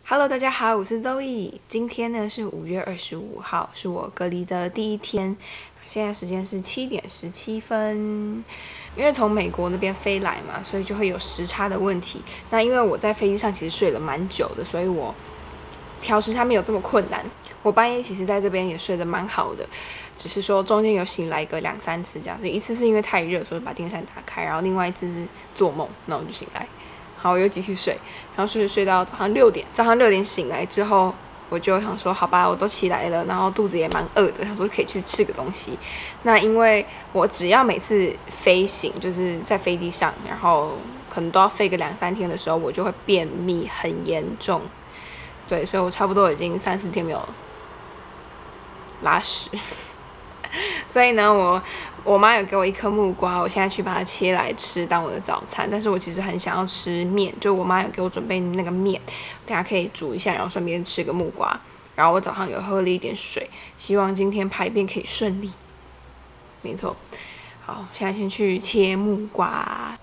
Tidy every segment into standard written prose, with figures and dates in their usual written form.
Hello， 大家好，我是 Zoe。今天呢是5月25号，是我隔离的第一天。现在时间是7点17分。因为从美国那边飞来嘛，所以就会有时差的问题。那因为我在飞机上其实睡了蛮久的，所以我调时差没有这么困难。我半夜其实在这边也睡得蛮好的，只是说中间有醒来个2-3次这样子。一次是因为太热，所以把电扇打开，然后另外一次是做梦，那我就醒来。好，我又继续睡，然后睡到早上6点。早上6点醒来之后，我就想说，好吧，我都起来了，然后肚子也蛮饿的，想说可以去吃个东西。那因为我只要每次飞行，就是在飞机上，然后可能都要飞个2-3天的时候，我就会便秘很严重。对，所以我差不多已经3-4天没有拉屎。所以呢，我妈有给我一颗木瓜，我现在去把它切来吃当我的早餐。但是我其实很想要吃面，就我妈有给我准备那个面，等下可以煮一下，然后顺便吃个木瓜。然后我早上有喝了一点水，希望今天排便可以顺利。没错，好，现在先去切木瓜。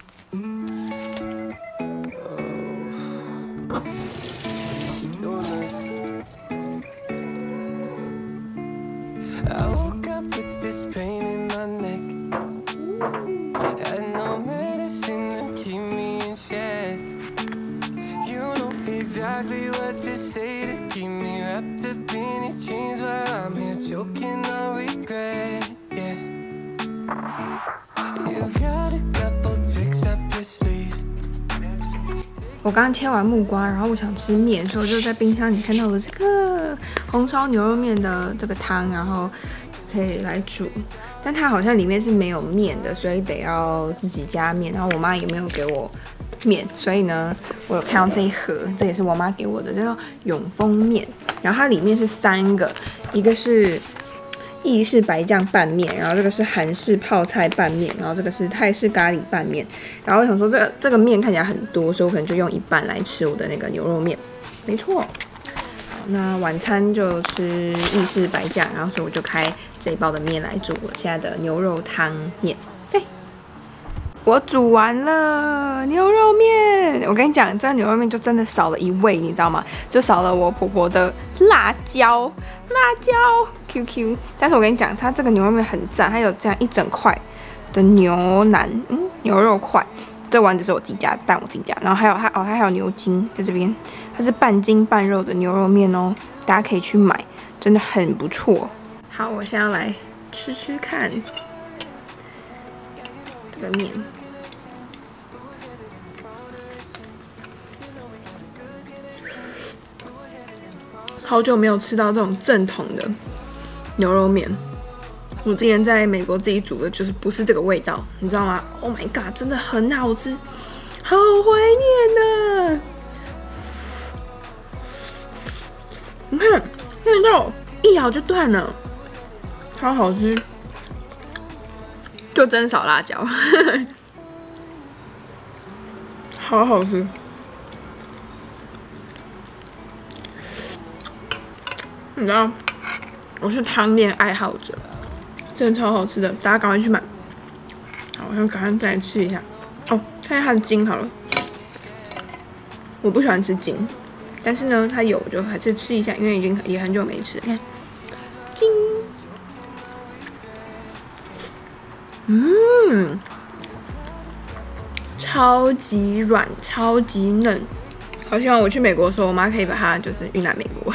I woke up with this pain in my neck. Had no medicine to keep me in check. You know exactly what to say to keep me wrapped up in your chains while I'm here choking on regret. Yeah. You got a couple tricks up your sleeve. 我刚刚切完木瓜，然后我想吃面，所以我就在冰箱里看到了这个红烧牛肉面的这个汤，然后可以来煮。但它好像里面是没有面的，所以得要自己加面。然后我妈也没有给我面，所以呢，我有看到这一盒，这也是我妈给我的，叫永丰面。然后它里面是3个，一个是意式白酱拌面，然后这个是韩式泡菜拌面，然后这个是泰式咖喱拌面。然后我想说这个面看起来很多，所以我可能就用一半来吃我的那个牛肉面。没错。好，那晚餐就吃意式白酱，然后所以我就开这一包的面来煮我现在的牛肉汤面。对，我煮完了牛肉面。我跟你讲，这个牛肉面就真的少了一味，你知道吗？就少了我婆婆的辣椒 QQ。但是我跟你讲，它这个牛肉面很赞，它有这样一整块的牛肉块。这丸子是我自己加，蛋我自己加，然后它还有牛筋在这边，它是半筋半肉的牛肉面哦，大家可以去买，真的很不错。好，我现在要来吃吃看这个面。好久没有吃到这种正统的牛肉面。我之前在美国自己煮的，就是不是这个味道，你知道吗 ？Oh my god， 真的很好吃，好怀念呐！你看那个肉一咬就断了，超好吃，就真少辣椒，好好吃。你知道，我是汤面爱好者。真的超好吃的，大家赶快去买。好，我想赶快再来吃一下。哦，看一下它的筋好了。我不喜欢吃筋，但是呢，它有我就还是吃一下，因为已经也很久没吃了。你看，超级软，超级嫩。好希望我去美国的时候，我妈可以把它就是运来美国。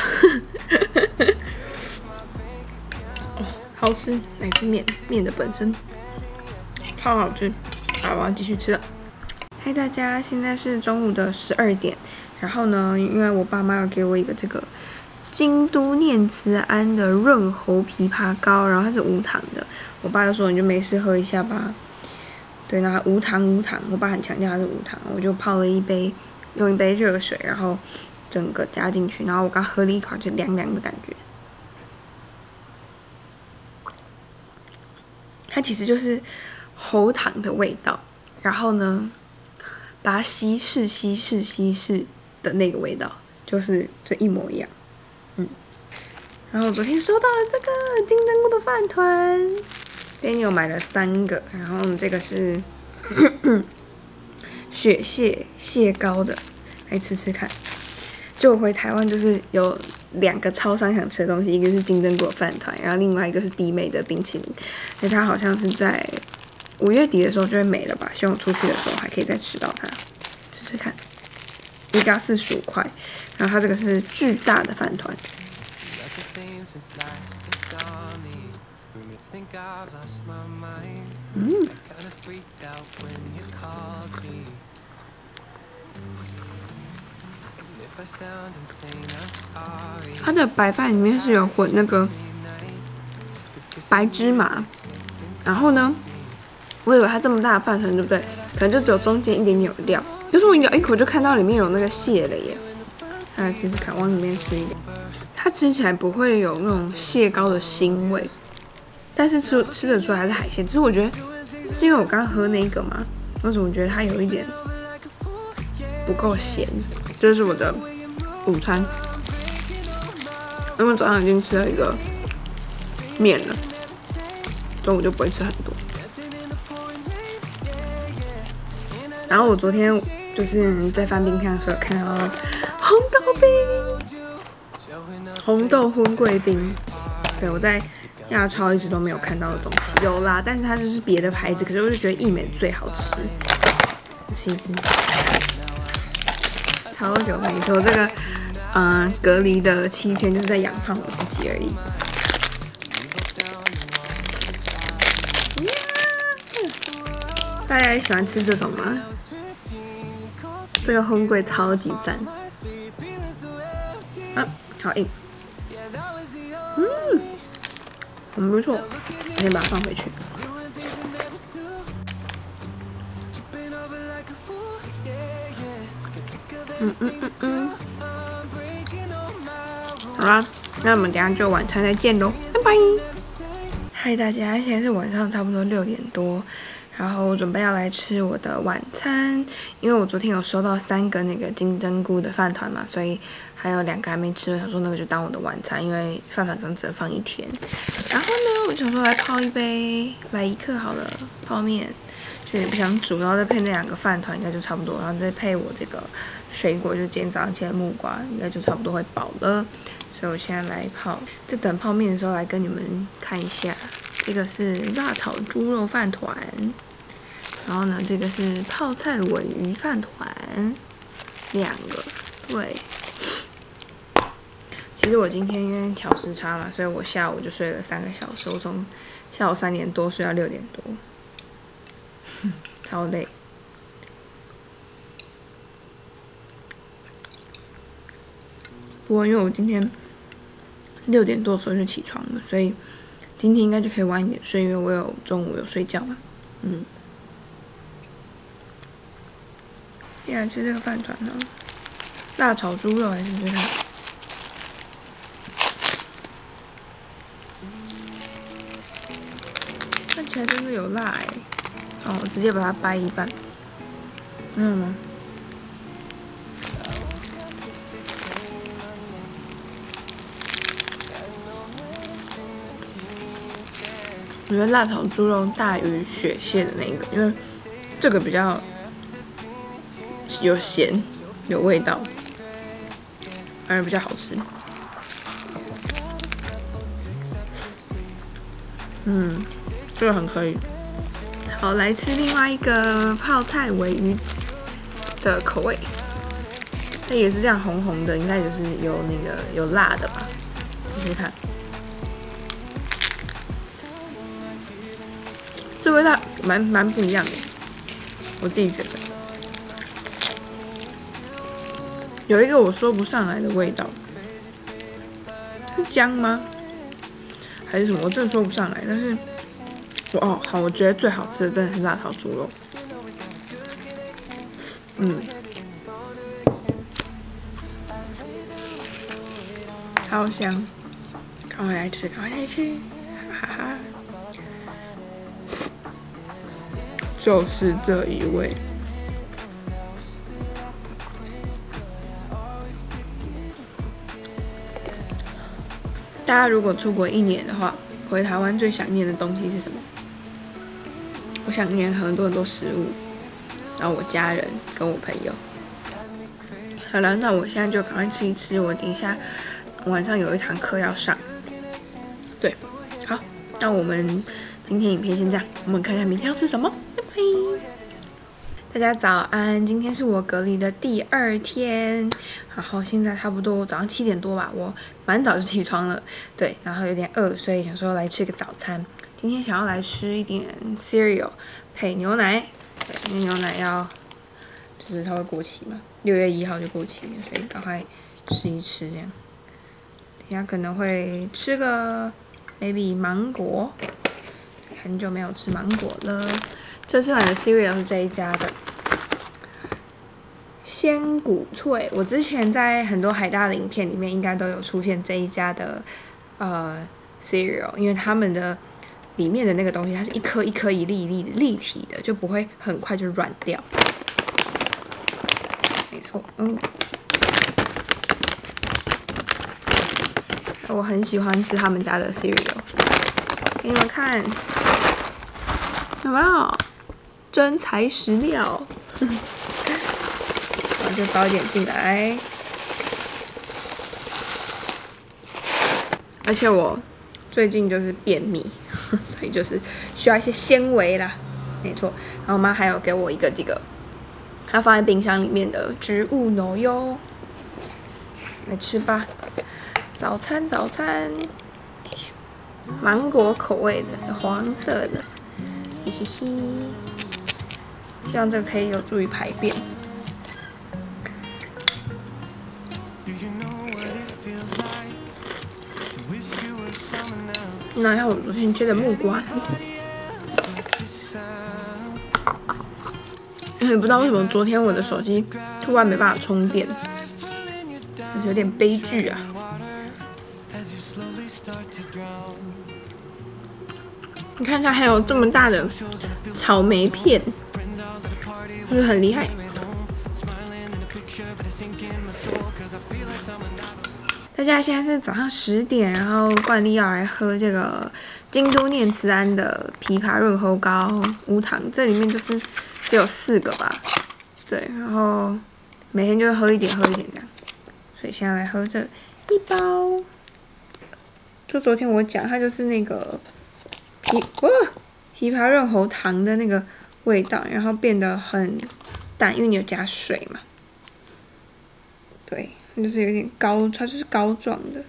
好吃，乃至面的本身超好吃。好，我要继续吃了。嗨，大家，现在是中午的12点。然后呢，因为我爸妈要给我一个这个京都念慈庵的润喉枇杷膏，然后它是无糖的。我爸就说你就没事喝一下吧。对，那无糖。我爸很强调它是无糖，我就泡了一杯，用一杯热水，然后整个加进去，然后我刚喝了一口就凉凉的感觉。它其实就是喉糖的味道，然后呢，把它稀释的那个味道，就是这一模一样。然后我昨天收到了这个金针菇的饭团，Daniel 买了3个，然后这个是雪蟹膏的，来吃吃看。 就我回台湾就是有2个超商想吃的东西，一个是金针果饭团，然后另外一个是迪美的冰淇淋。所以它好像是在5月底的时候就会没了吧？希望我出去的时候还可以再吃到它，吃吃看。一个要45块，然后它这个是巨大的饭团。它的白饭里面是有混那个白芝麻，然后呢，我以为它这么大的饭团，对不对？可能就只有中间一点点有料，可是我咬一口就看到里面有那个蟹了耶。来试试看，往里面吃一点，它吃起来不会有那种蟹膏的腥味，但是吃得出来还是海鲜。只是我觉得是因为我刚喝那个嘛，为什么我觉得它有一点不够咸？这是我的午餐，因为早上已经吃了一个面了，中午就不会吃很多。然后我昨天就是在翻冰箱的时候看到红豆冰、红豆荤桂冰，对，我在亚超一直都没有看到的东西，有啦，但是它就是别的牌子，可是我就觉得益美最好吃。吃一只，超久没说这个，隔离的7天就是在养胖我自己而已。大家喜欢吃这种吗？这个荤桂超级赞，好硬，很不错，我先把它放回去。好啦，那我们等一下就晚餐再见喽，拜拜。嗨大家，现在是晚上差不多6点多。然后我准备要来吃我的晚餐，因为我昨天有收到3个那个金针菇的饭团嘛，所以还有2个还没吃，我想说那个就当我的晚餐，因为饭团只能放1天。然后呢，我想说来泡一杯来1克好了泡面，就也不想煮，然后再配那2个饭团应该就差不多，然后再配我这个水果，就今天早上切的木瓜，应该就差不多会饱了。所以我现在来泡，在等泡面的时候来跟你们看一下，这个是辣炒猪肉饭团。然后呢，这个是泡菜尾鱼饭团，2个，对。其实我今天因为调时差嘛，所以我下午就睡了3个小时，我从下午3点多睡到6点多，超累。不过因为我今天6点多的时候就起床了，所以今天应该就可以晚一点睡，因为我中午有睡觉嘛，现在吃这个饭团呢，辣炒猪肉还是这个？看起来真的有辣哎！哦，我直接把它掰一半，吗？我觉得辣炒猪肉大于雪蟹的那个，因为这个比较有咸，有味道，反而比较好吃。这个很可以。好，来吃另外一个泡菜尾鱼的口味，它也是这样红红的，应该就是有辣的吧？试试看。这味道蛮不一样的，我自己觉得。有一个我说不上来的味道，是姜吗？还是什么？我真的说不上来。但是，好，我觉得最好吃的真的是辣炒猪肉。超香，赶快来吃，哈哈！就是这一味。大家如果出国1年的话，回台湾最想念的东西是什么？我想念很多食物，然后我家人跟我朋友， 好了，那我现在就赶快吃一吃，我等一下晚上有一堂课要上。对，好，那我们今天影片先这样，我们看看明天要吃什么，拜拜。大家早安，今天是我隔离的第2天，然后现在差不多早上7点多吧，我蛮早就起床了，对，然后有点饿，所以想说来吃个早餐。今天想要来吃一点 cereal 配牛奶，对，因为牛奶就是它会过期嘛，6月1号就过期了，所以赶快吃一吃这样。等一下可能会吃个 maybe 芒果，很久没有吃芒果了。这次买的 cereal 是这一家的鲜谷脆，我之前在很多海大的影片里面应该都有出现这一家的cereal， 因为他们的里面的那个东西它是一颗一颗一粒一粒的立体的，就不会很快就软掉。没错，我很喜欢吃他们家的 cereal， 给你们看，有没有？真材实料，然后就倒一点进来。而且我最近就是便秘，所以就是需要一些纤维啦，没错。然后我妈还有给我一个这个，她放在冰箱里面的植物奶油，来吃吧。早餐，芒果口味的，黄色的，嘿嘿嘿。希望这个可以有助于排便。拿一下我昨天切的木瓜，也不知道为什么昨天我的手机突然没办法充电，还是有点悲剧啊。你看一下，还有这么大的草莓片。是不是很厉害？大家现在是早上10点，然后惯例要来喝这个京都念慈庵的枇杷润喉膏无糖，这里面就是只有4个吧，对，然后每天就喝一点这样，所以现在来喝这一包。就昨天我讲，它就是那个枇杷润喉糖的那个味道，然后变得很淡，因为你有加水嘛。对，就是有点膏，它就是膏状的。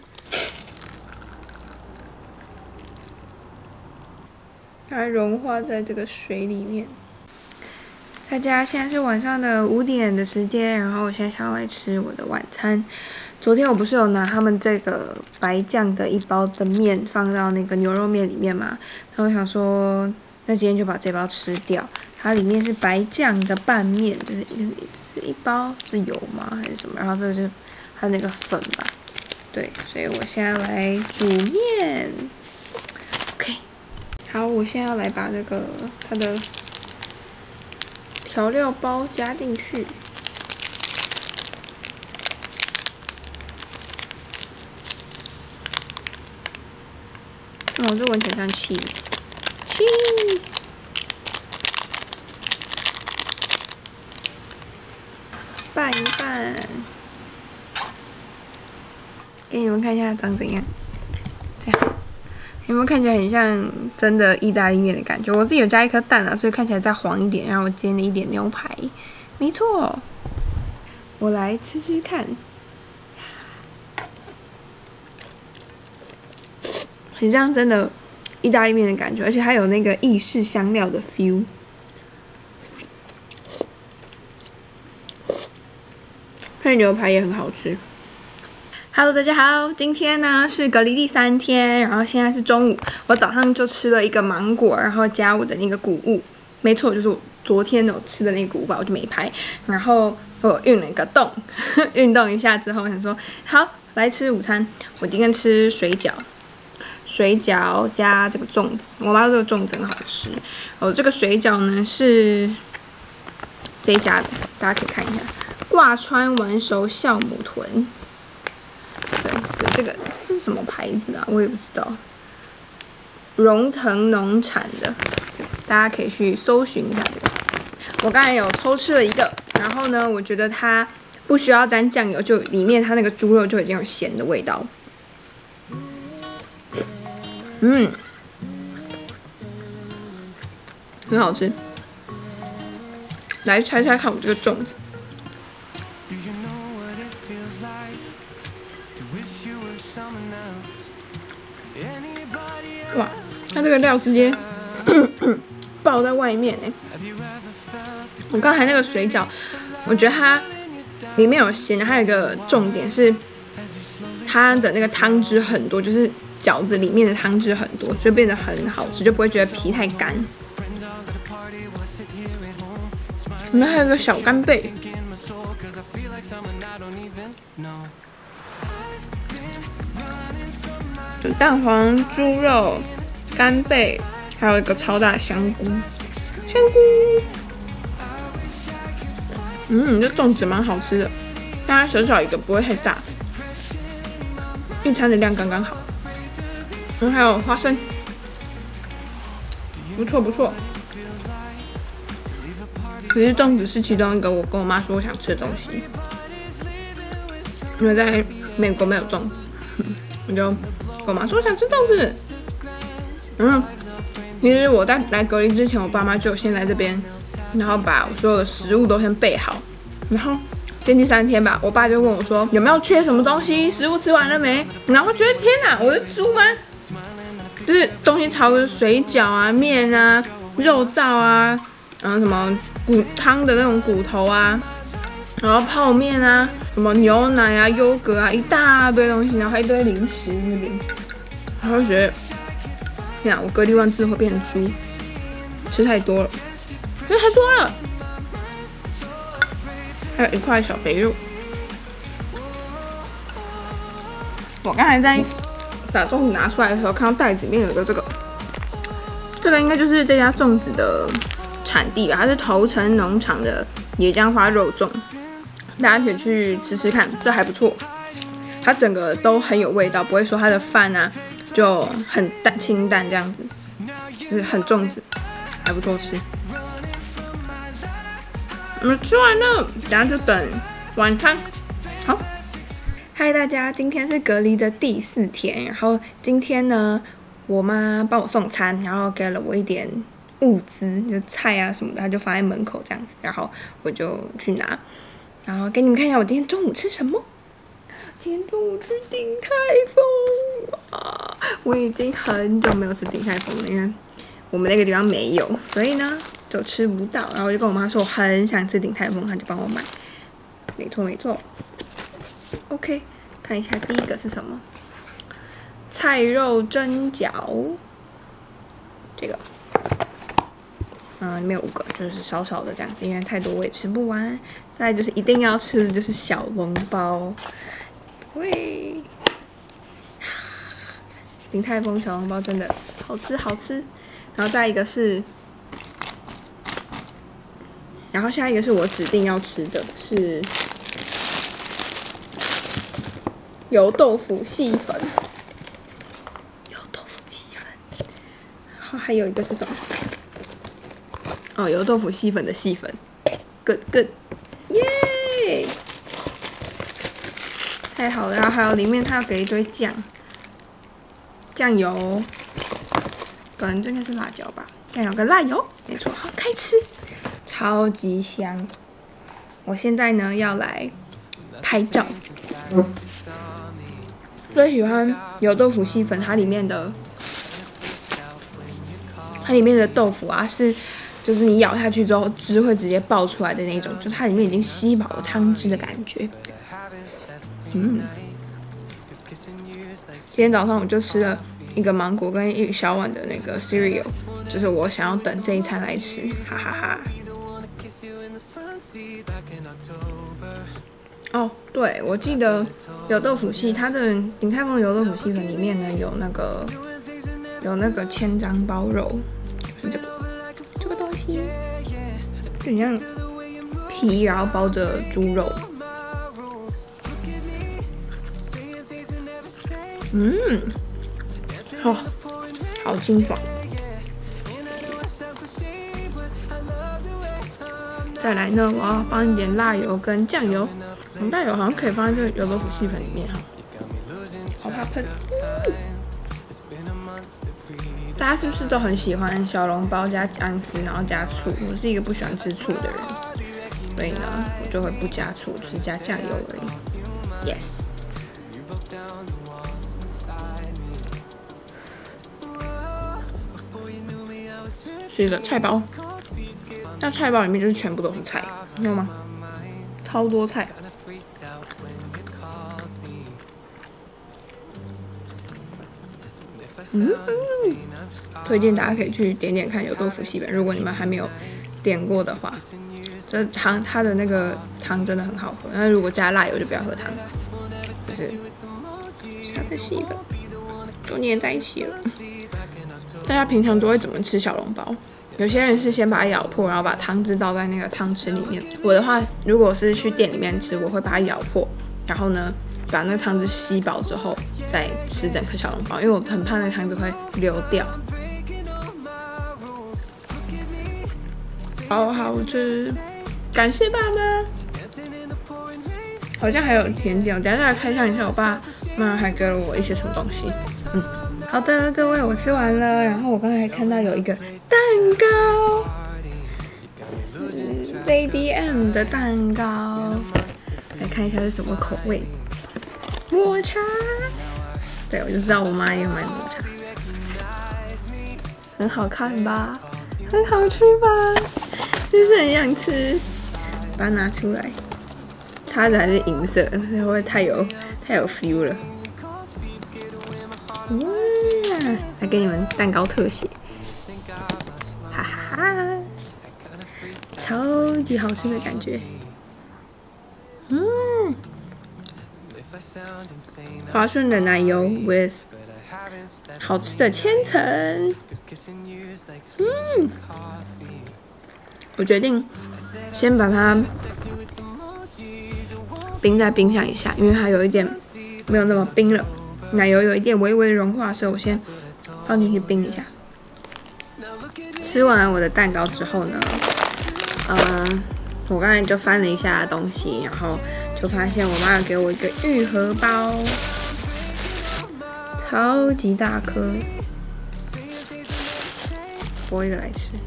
它融化在这个水里面。大家现在是晚上的5点的时间，然后我现在想要来吃我的晚餐。昨天我不是有拿他们这个白酱的1包的面放到那个牛肉面里面嘛？然后我想说，那今天就把这包吃掉。它里面是白酱的拌面，就是一包是油吗还是什么？然后这个是它那个粉吧，对，所以我现在来煮面。OK， 好，我现在要来把这个它的调料包加进去。这闻起来像 cheese。拌一拌，给你们看一下长怎样。这样有没有看起来很像真的意大利面的感觉？我自己有加一颗蛋啊，所以看起来再黄一点。然后我煎了一点牛排，没错。我来吃吃看，很像真的意大利面的感觉，而且还有那个意式香料的 feel。配牛排也很好吃。Hello， 大家好，今天呢是隔离第3天，然后现在是中午。我早上就吃了一个芒果，然后加我的那个谷物，没错，就是我昨天有吃的那个谷物吧，我就没拍。然后我运了一个动，运动一下之后，我想说好来吃午餐。我今天吃水饺，加这个粽子，我妈说这个粽子很好吃。这个水饺呢是这一家的，大家可以看一下。挂川丸熟酵母豚，对，这是什么牌子啊？我也不知道。荣腾农产的，大家可以去搜寻一下这个。我刚才有偷吃了一个，然后呢，我觉得它不需要沾酱油，就里面它那个猪肉就已经有咸的味道。很好吃。来猜猜看，我这个粽子。哇，它这个料直接爆在外面哎！我刚才那个水饺，我觉得它里面有咸，还有一个重点是它的那个汤汁很多，就是饺子里面的汤汁很多，所以变得很好吃，就不会觉得皮太干。里面还有个小干贝，有蛋黄、猪肉、干贝，还有一个超大的香菇。这粽子蛮好吃的，但它小小一个，不会太大，一餐的量刚刚好。然后还有花生，不错不错。可是粽子是其中一个我跟我妈说我想吃的东西，因为在美国没有粽子，我就跟我妈说我想吃粽子。其实我在来隔离之前，我爸妈就先来这边，然后把我所有的食物都先备好。然后第3天吧，我爸就问我说有没有缺什么东西，食物吃完了没？然后觉得天哪，我是猪吗？就是东西超多，水饺啊、面啊、肉燥啊，什么骨汤的那种骨头啊，然后泡面啊，什么牛奶啊、优格啊，一大堆东西，然后还一堆零食那边，然后就觉得天啊，我隔离完之后会变成猪，吃太多了，因为太多了。还有一块小肥肉。我刚才在把粽子拿出来的时候，看到袋子里面有个这个应该就是这家粽子的产地吧，它是头城农场的野姜花肉粽，大家可以去吃吃看，这还不错。它整个都很有味道，不会说它的饭啊就很清淡这样子，就是很粽子，还不错吃。我们吃完了，等下就等晚餐。好，嗨大家，今天是隔离的第4天，然后今天呢，我妈帮我送餐，然后给了我一点物资，就菜啊什么的，她就放在门口这样子，然后我就去拿，然后给你们看一下我今天中午吃什么。今天中午吃鼎泰丰啊！我已经很久没有吃鼎泰丰了，因为我们那个地方没有，所以呢就吃不到。然后我就跟我妈说我很想吃鼎泰丰，她就帮我买。没错没错。OK， 看一下第一个是什么？菜肉蒸饺，这个，里面有5个，就是少少的这样子，因为太多我也吃不完。再来就是一定要吃的就是小笼包，喂，鼎泰丰小笼包真的好吃好吃。然后再一个是，然后下一个是我指定要吃的是油豆腐细粉。还有一个是什么？油豆腐细粉的细粉 ，good good， 耶！太好了，然后还有里面它要给一堆酱油，跟这应该是辣椒吧，酱油跟辣油，没错，好开吃，超级香。我现在呢要来拍照，最喜欢油豆腐细粉，它里面的豆腐啊，就是你咬下去之后汁会直接爆出来的那种，就它里面已经吸饱了汤汁的感觉。今天早上我就吃了一个芒果跟一小碗的那个 cereal， 就是我想要等这一餐来吃，哈哈哈。哦，对，我记得油豆腐细，它的鼎泰丰油豆腐细粉里面呢有那个千张包肉，是这个东西，就很像皮，然后包着猪肉。好清爽。再来呢，我要放一点辣油跟酱油， 红带油好像可以放在这个油豆腐细粉里面哈，好怕喷。大家是不是都很喜欢小笼包加姜丝，然后加醋？我是一个不喜欢吃醋的人，所以呢，我就会不加醋，就是加酱油而已。Yes。是一个菜包，那菜包里面就是全部都是菜，你知道吗？超多菜。推荐大家可以去点点看油豆腐细粉，如果你们还没有点过的话，这汤它的那个汤真的很好喝。那如果加辣油就不要喝汤，就是它的细粉都粘在一起了。大家平常都会怎么吃小笼包？有些人是先把它咬破，然后把汤汁倒在那个汤匙里面。我的话，如果是去店里面吃，我会把它咬破，然后呢，把那个汤汁吸饱之后，再吃整颗小笼包，因为我很怕那个汤汁会流掉。好好吃，感谢爸妈。好像还有甜点，我等一下再来开箱一下我爸妈还给了我一些什么东西。好的，各位，我吃完了，然后我刚才还看到有一个蛋糕，是 Lady M 的蛋糕，来看一下是什么口味。抹茶，对，我就知道我妈也买抹茶，很好看吧？很好吃吧？就是很想吃，把它拿出来。叉子还是银色，会不会太有 feel 了？来给你们蛋糕特写，哈哈哈，超级好吃的感觉。滑顺的奶油 with 好吃的千层。我决定先把它冰在冰箱一下，因为它有一点没有那么冰了，奶油有一点微微融化，所以我先放进去冰一下。吃完我的蛋糕之后呢，我刚才就翻了一下东西，然后就发现我妈有给我一个玉荷包，超级大颗，剥一个来吃。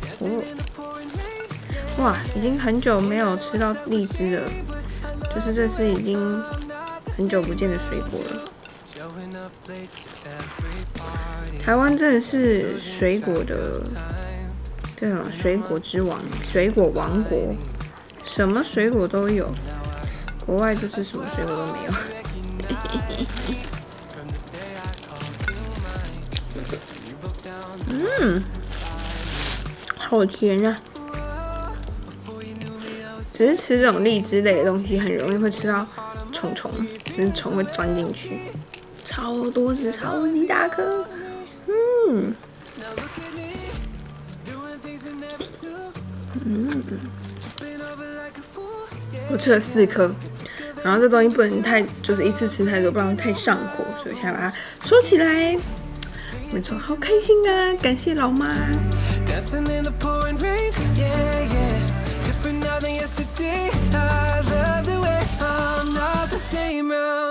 哇，已经很久没有吃到荔枝了，就是这是已经很久不见的水果了。台湾真的是水果的，叫什么？水果之王，水果王国，什么水果都有。国外就是什么水果都没有。好甜啊！只是吃这种荔枝类的东西，很容易会吃到虫虫，就是虫会钻进去，超多只，超级大颗。我吃了4颗，然后这东西不能太，就是一次吃太多，不然太上火，所以现在把它收起来。没错，好开心啊！感谢老妈。Different now than yesterday. I love the way I'm not the same.